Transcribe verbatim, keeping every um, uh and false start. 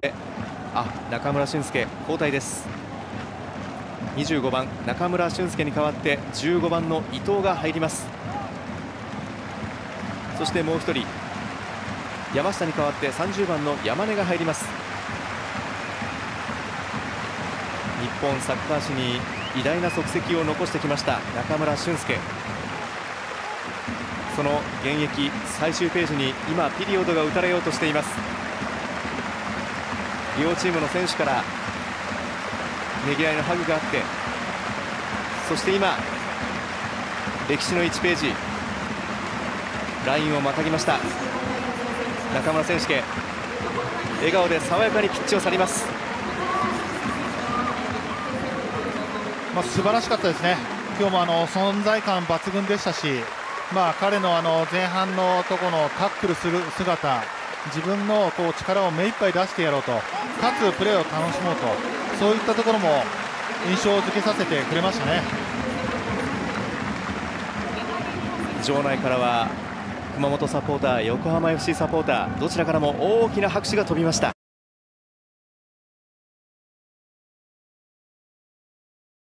あ、中村俊輔交代です。にじゅうごばん中村俊輔に代わってじゅうごばんの伊藤が入ります。そしてもうひとり山下に代わってさんじゅうばんの山根が入ります。日本サッカー史に偉大な足跡を残してきました中村俊輔。その現役最終ページに今ピリオドが打たれようとしています。両チームの選手からねぎらいのハグがあって、そして今歴史のいちページラインをまたぎました。中村選手笑顔で爽やかにピッチを去ります。 まあ、素晴らしかったですね。今日もあの存在感抜群でしたし、まあ、彼のあの前半のところのタックルする姿、自分のこう力を目いっぱい出してやろうと、かつプレーを楽しもうと、そういったところも印象付けさせてくれましたね。 場内からは熊本サポーター、横浜 エフシー サポーター、どちらからも大きな拍手が飛びました。